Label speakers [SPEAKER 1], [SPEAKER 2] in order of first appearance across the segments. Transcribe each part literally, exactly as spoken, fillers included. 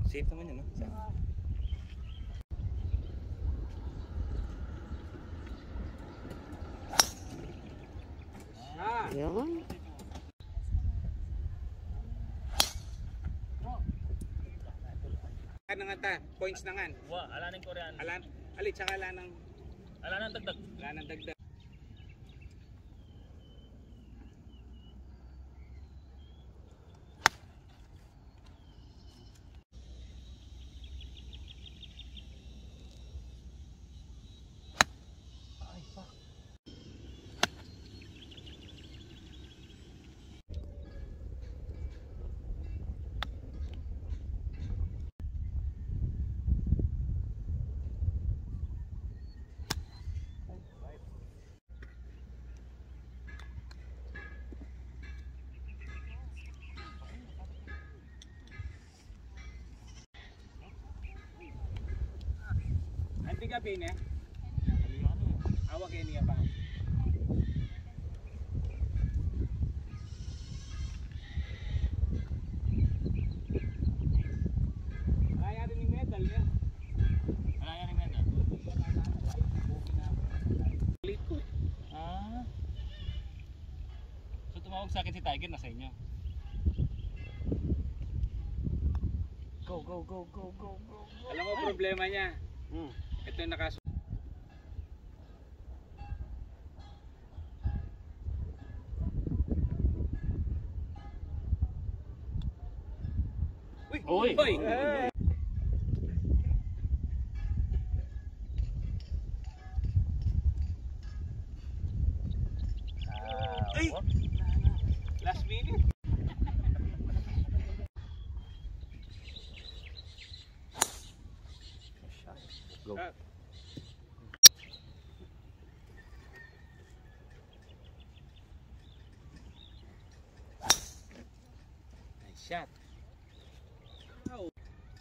[SPEAKER 1] Safe naman yun, no? Safe.
[SPEAKER 2] Yun.
[SPEAKER 1] Ano nga ta? Points na nga.
[SPEAKER 3] Wa, ala ng Korean.
[SPEAKER 1] Alan, alit, saka ala ng...
[SPEAKER 3] Ala ng dagdag.
[SPEAKER 1] Ala ng dagdag.
[SPEAKER 3] Ay, fuck.
[SPEAKER 1] Anti gabi niya. Awag kayo niya pa. Kaya rin yung medal niya.
[SPEAKER 3] Ala yan yung medal.
[SPEAKER 1] Lito.
[SPEAKER 3] Ah. So tumawag sa akin si Tiger na sa inyo.
[SPEAKER 2] Go, go, go, go, go, go.
[SPEAKER 1] Alam mo problema niya.
[SPEAKER 2] Hmm.
[SPEAKER 1] Ito yung nakaso. Uy!
[SPEAKER 3] Uy!
[SPEAKER 1] Uy!
[SPEAKER 2] Eh.
[SPEAKER 3] Ah,
[SPEAKER 1] Ay!
[SPEAKER 3] what?
[SPEAKER 1] Last minute.
[SPEAKER 2] Go.
[SPEAKER 1] Ah. Nice shot. Wow.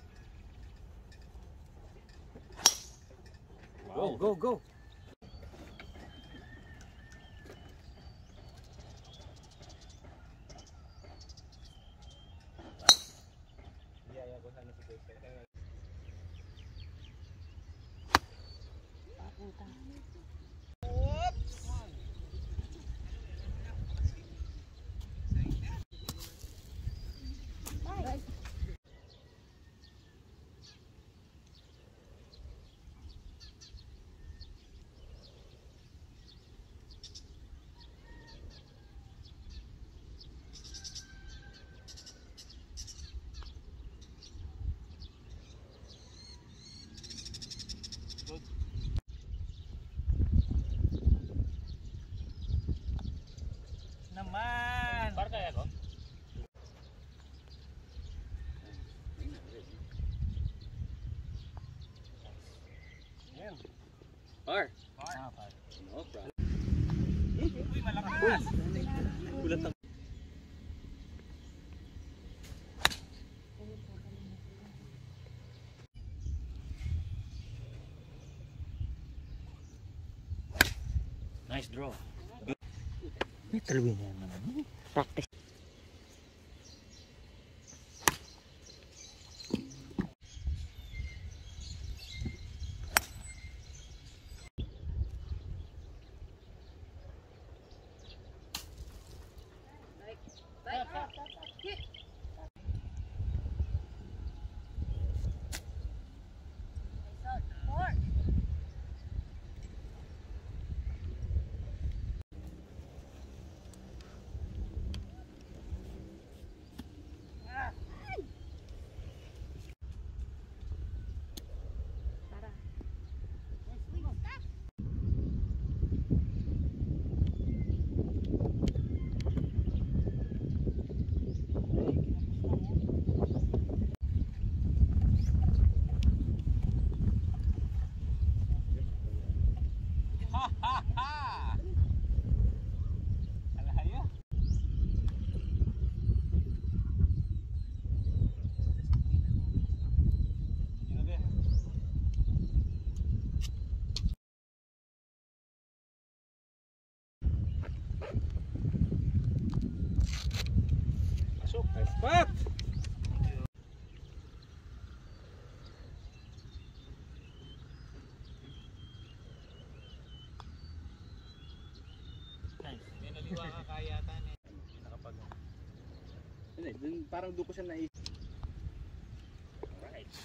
[SPEAKER 2] Go, go, go.
[SPEAKER 1] Iyaya ko sana si Boy.
[SPEAKER 3] Naman! Par kaya ko?
[SPEAKER 1] Ayan. Par.
[SPEAKER 3] Ah, par.
[SPEAKER 1] No problem. Uy, malakas. Ulat ako.
[SPEAKER 3] Nice draw.
[SPEAKER 2] May talawin yan naman. Practice.
[SPEAKER 1] Spot! Iwa ka kayatan eh. Nakapag... Hindi, dun parang doon ko siya naisip. Alright.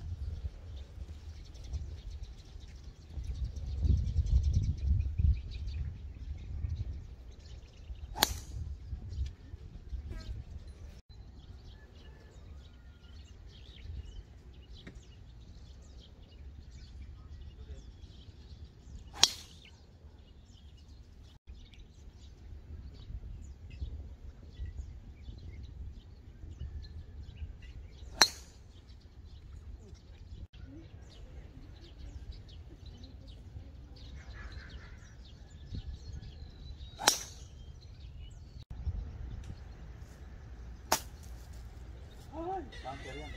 [SPEAKER 1] Bunker yan.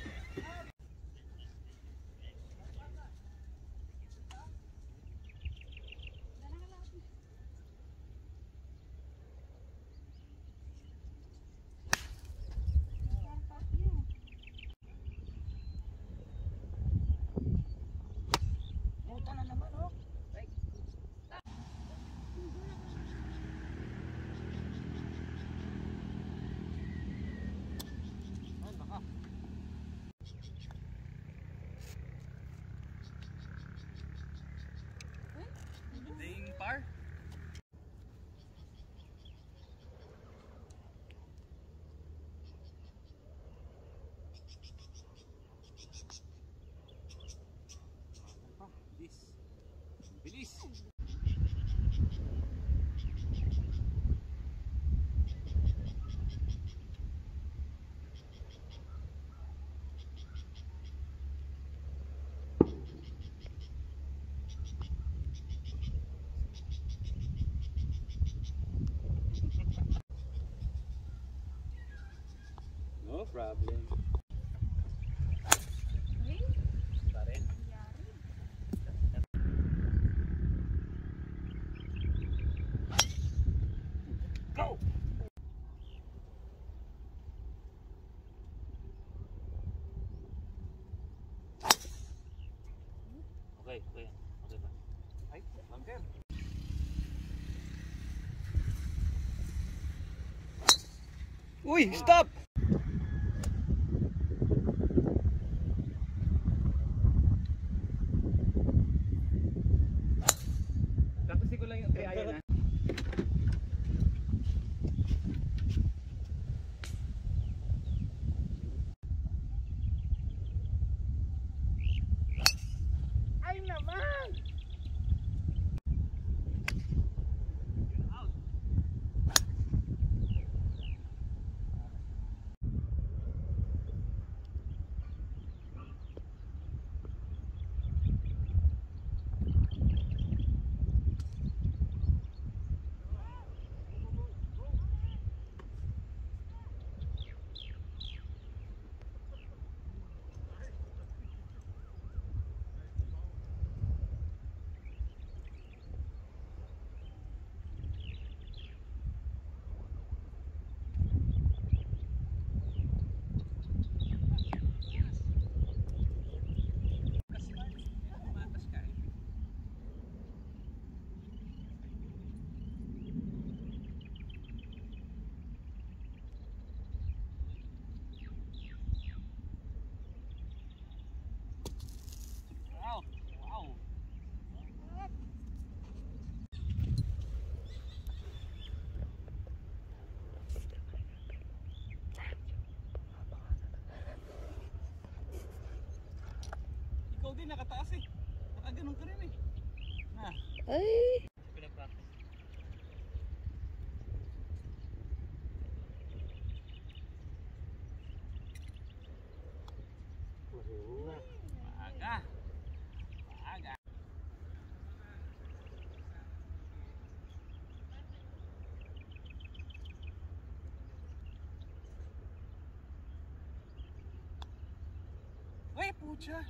[SPEAKER 1] Muta na naman oh. Right. Ay, baka. Ding par. Bilis. Bilis. No problem. Pare. Go.
[SPEAKER 3] Okay, okay. Okay pa.
[SPEAKER 1] Ay, bunker.
[SPEAKER 2] Uy, stop!
[SPEAKER 1] Practice ko lang yung three iron ha. Ay naman!
[SPEAKER 3] Wow. Wow.
[SPEAKER 1] Ikaw din nakataas eh. Nakaganon ka rin eh. Na.
[SPEAKER 2] Ay!
[SPEAKER 3] Pinapractice.
[SPEAKER 1] Maaga. Maaga. Uy, pucha.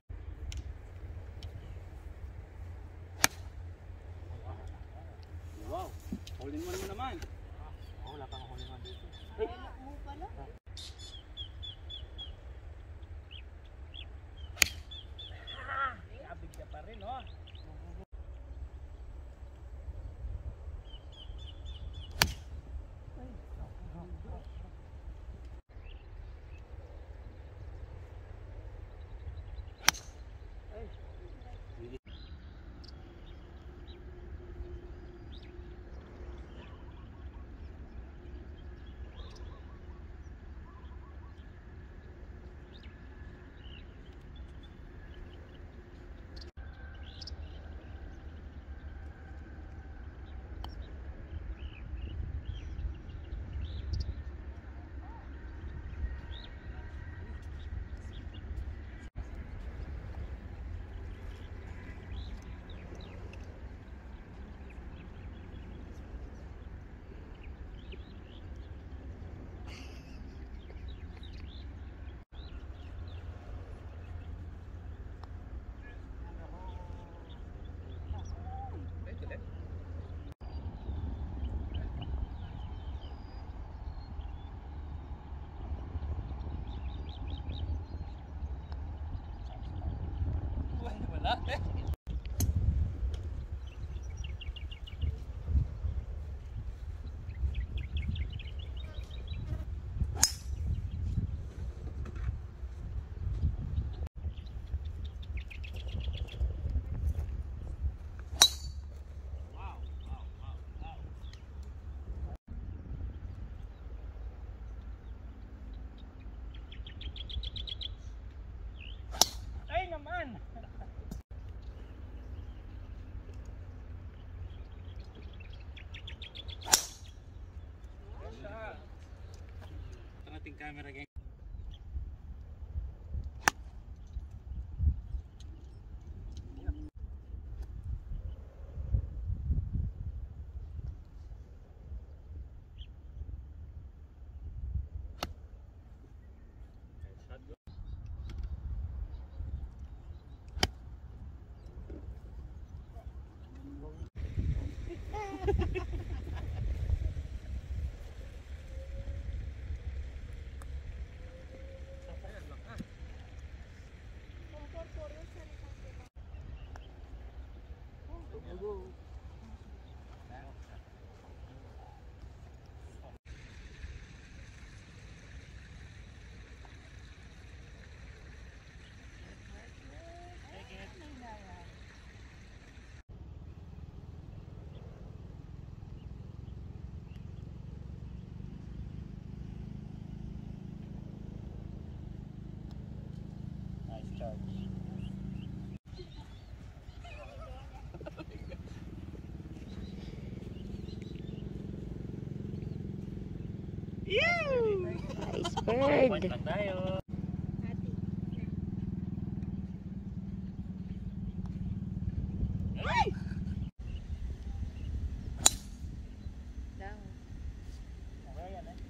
[SPEAKER 1] Wow, holding mo naman.
[SPEAKER 3] Oh, wala pang huli man dito.
[SPEAKER 1] Kabig ka pa rin oh. Ay naman! Ito nating camera gang. Nice charge.
[SPEAKER 2] Nice bird.
[SPEAKER 3] Point lang tayo.
[SPEAKER 4] Down.
[SPEAKER 1] Okay yan eh.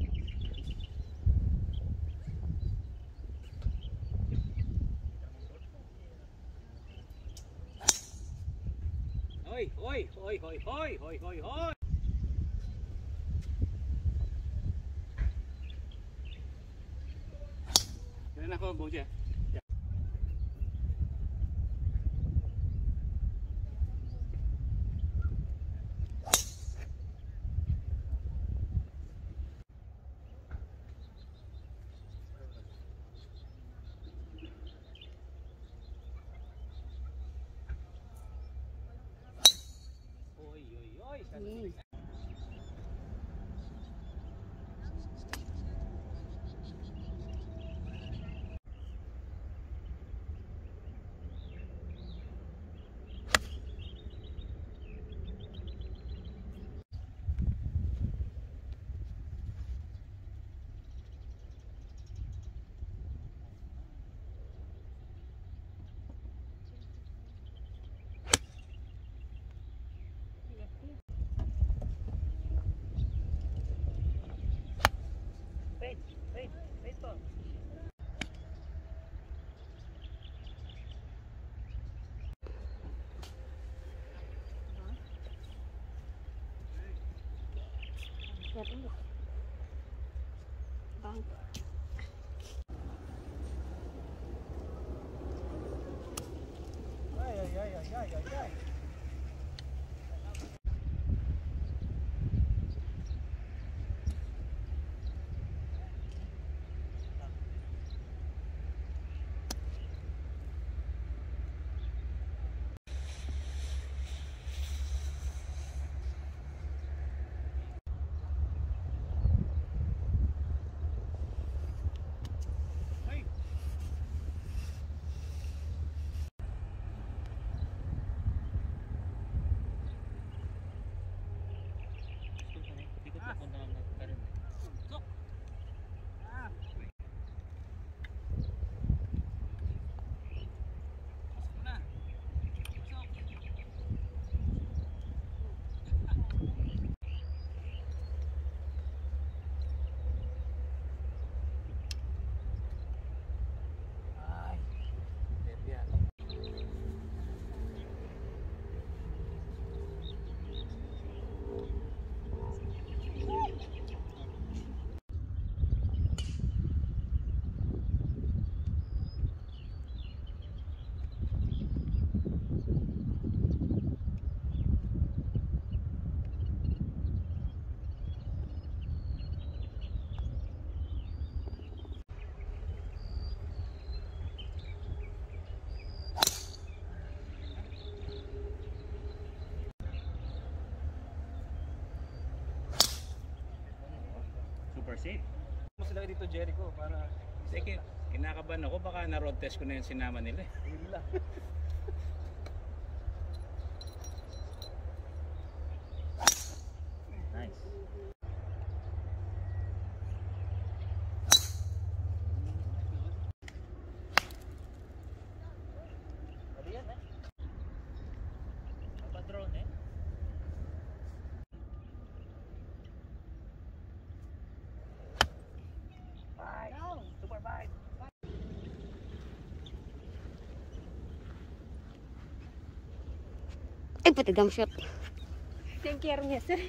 [SPEAKER 1] Hoy, hoy, hoy, hoy, hoy, hoy, hoy, hoy. Yan ako, Boja. Oy, oy, oy.
[SPEAKER 4] Yay.
[SPEAKER 3] Wait, wait, wait po.
[SPEAKER 4] Seven. Bang.
[SPEAKER 1] Ay, ay, ay, ay, ay, ay, ay.
[SPEAKER 3] safe.
[SPEAKER 1] Mas laki dito Jericho para
[SPEAKER 2] Sige, kinakabahan ako. Baka na-road test ko na yung sinama nila.
[SPEAKER 1] yun lang.
[SPEAKER 3] Nice. Ano yan eh? Papadrone eh? Bye! Super bye!
[SPEAKER 4] Ay, pati dump shot. Thank you, niya, sir.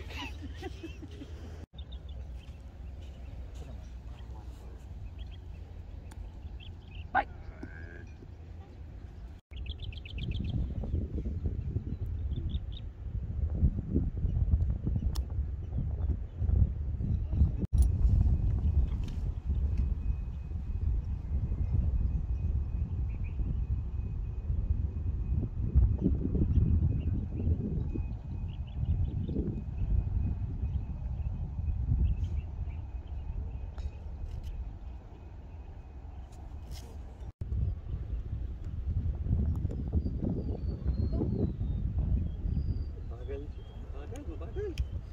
[SPEAKER 1] Bagal. Bagal, bagal.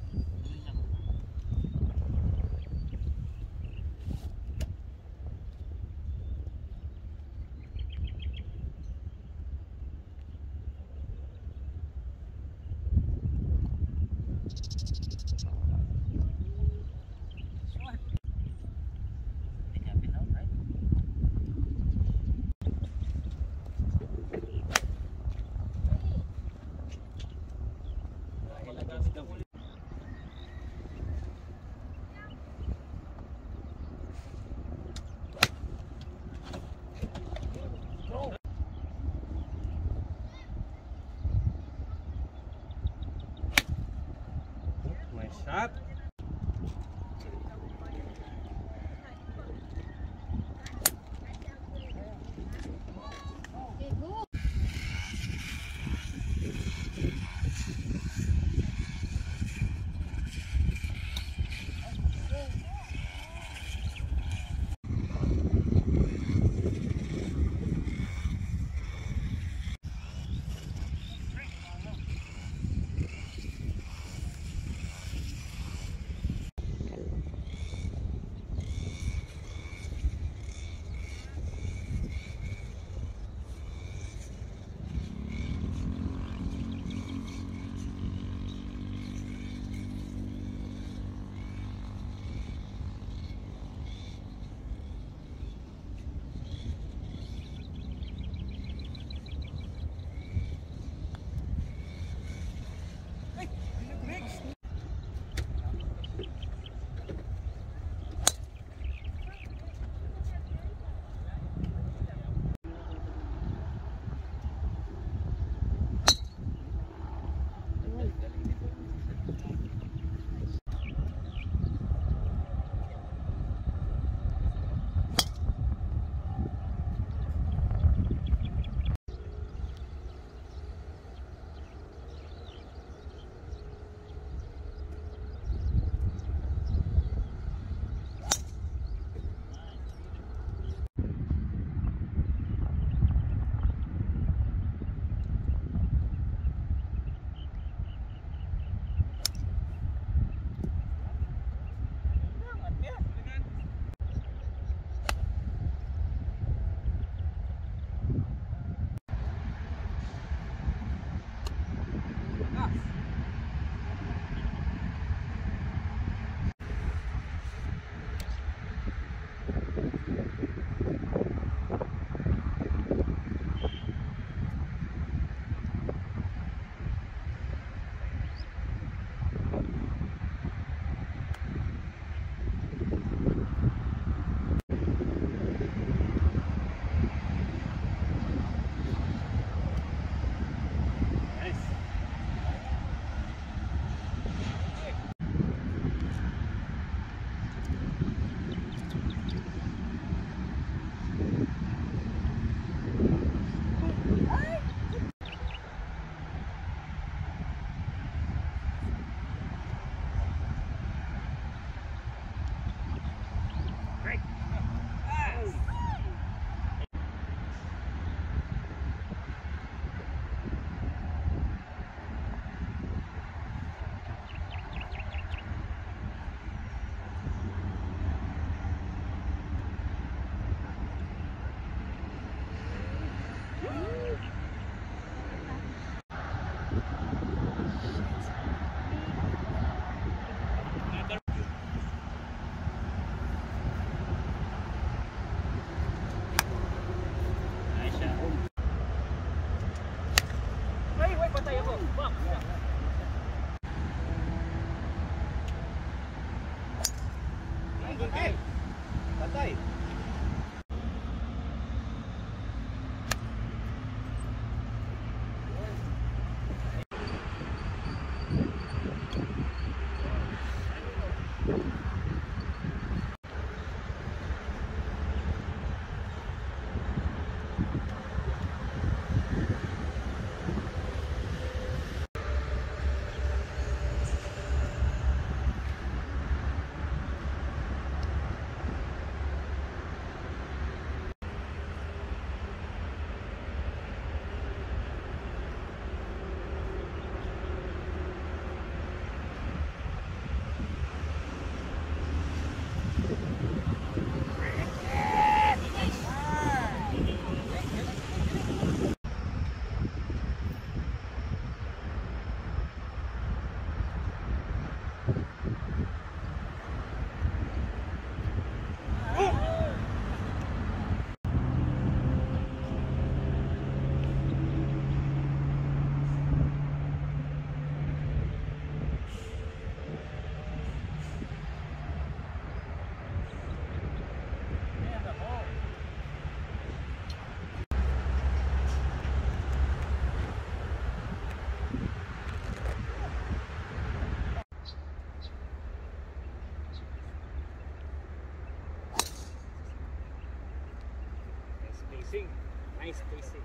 [SPEAKER 3] Think I've been out, right?
[SPEAKER 1] Magagamit daw. Nice shot.
[SPEAKER 4] Okay, go.
[SPEAKER 1] Twisting. Nice twisting.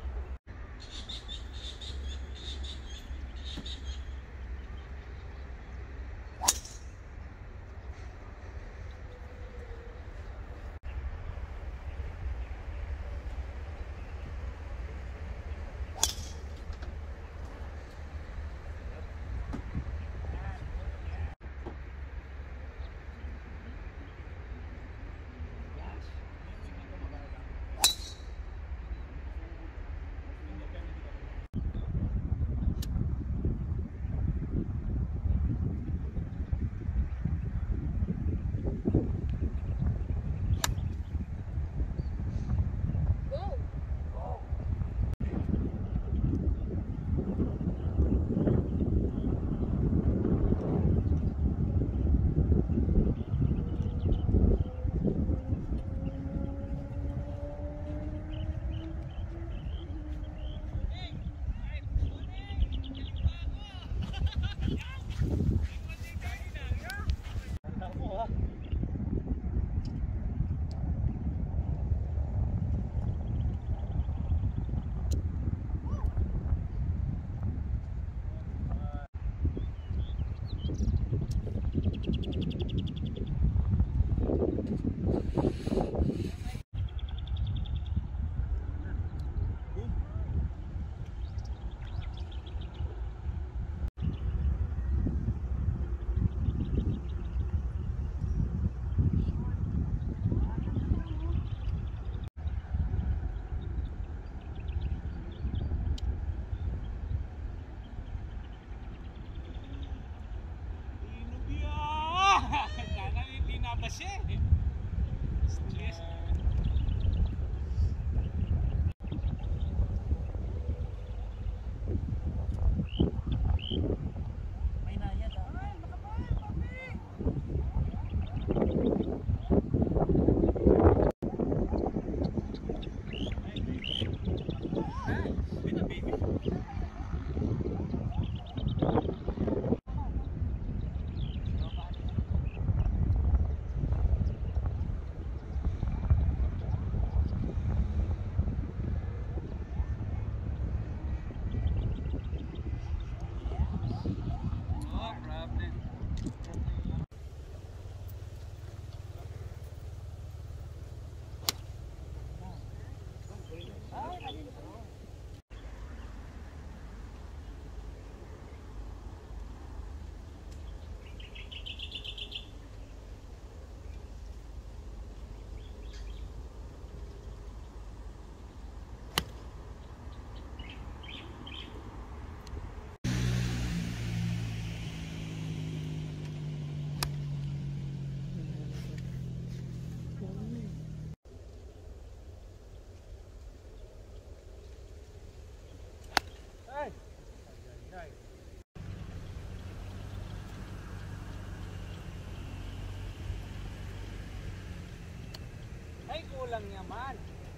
[SPEAKER 1] Ay, kulang naman.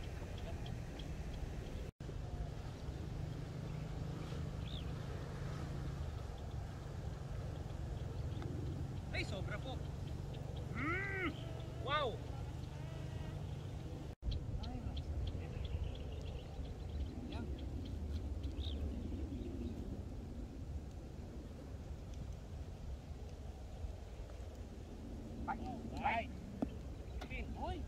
[SPEAKER 1] Ay, sobra po. Mm! Wow! Right. Hoy.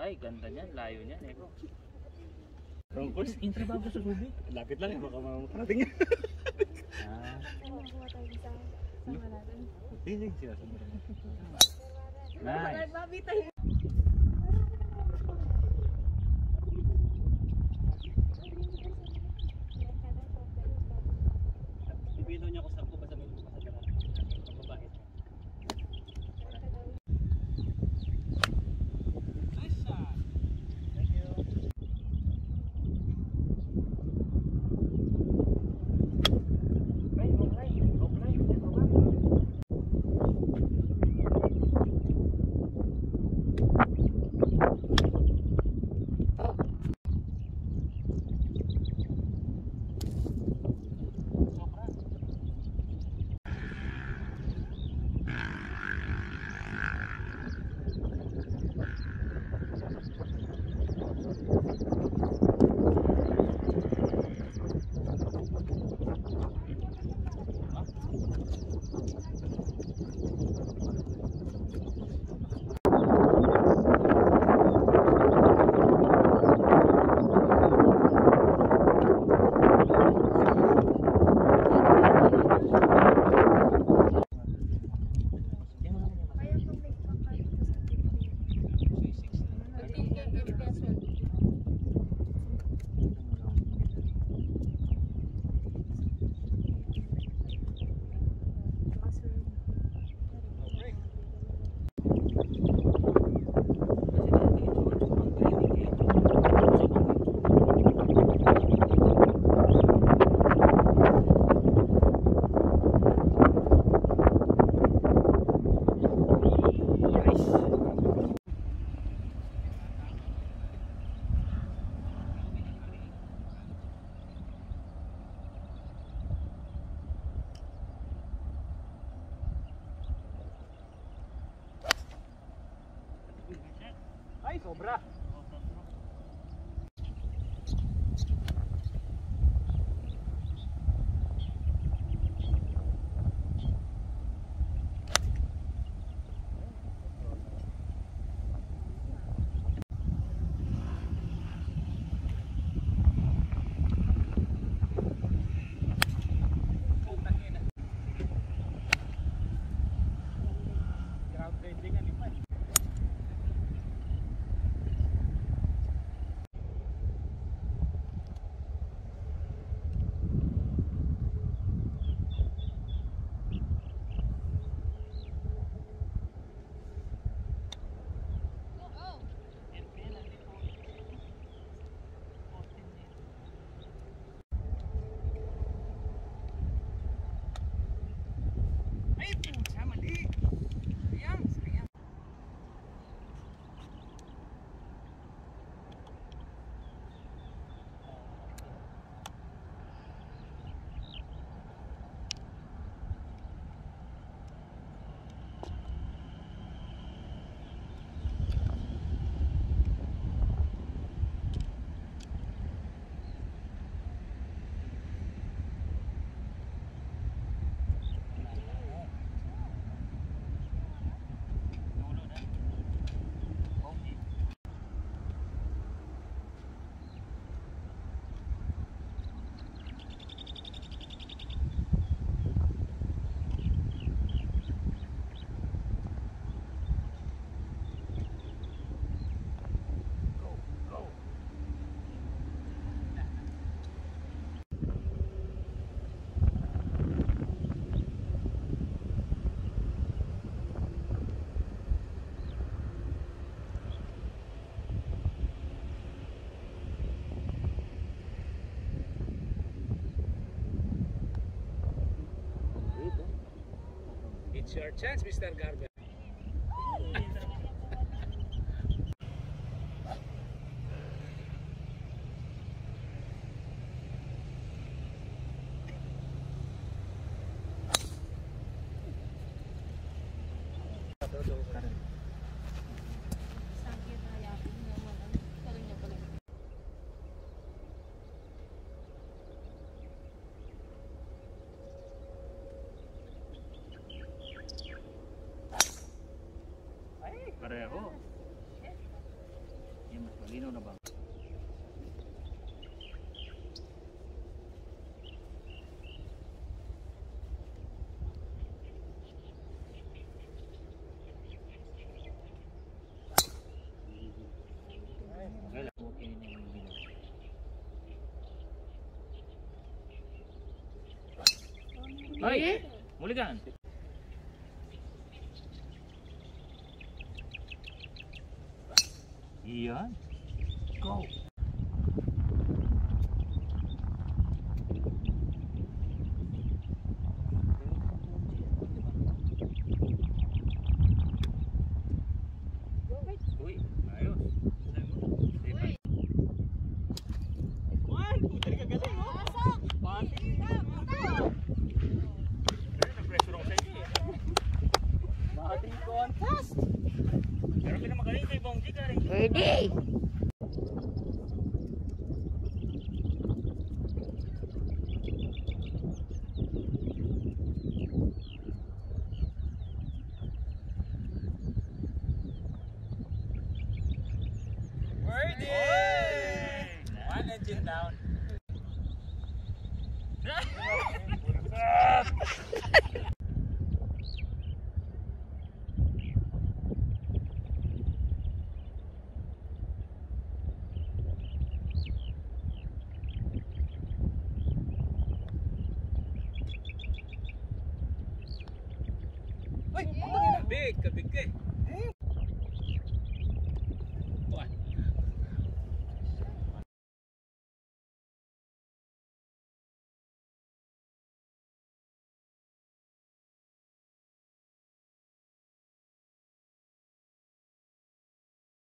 [SPEAKER 3] Ay, ganda niyan. Layo niyan, Eko.
[SPEAKER 2] Wrong course, intro ba sa subi?
[SPEAKER 1] Lapit lang eh, baka makarating.
[SPEAKER 2] Ah,
[SPEAKER 4] Makuha tayo sa sama natin.
[SPEAKER 2] hindi siya sa mga.
[SPEAKER 4] Nice. Babi tayo.
[SPEAKER 1] Ibino niya ako sa ko, basta may lupa sa tara. Pababait. Nice shot!
[SPEAKER 3] Thank you. Ay, okay. Okay. Ito ba?
[SPEAKER 1] Ay, sobra! Ground bending ang lima eh. Ay, pucha, mali! Sayang, sayang. It's your chance, Mister Garber.
[SPEAKER 4] Sakit na yapin niya wala. Kaling niya pala.
[SPEAKER 1] Pareho.
[SPEAKER 3] Yan, mas malinaw na ba? Okay lang. Okay na yung ginawa. Ay! Muligan! Iyan. Go! Uy, ayos.
[SPEAKER 1] Mating contest.
[SPEAKER 3] Pero pinamagaling kay Bongji ka rin.
[SPEAKER 2] Pwede!
[SPEAKER 1] Birdie! One engine down. Uy, big, kabig ka eh.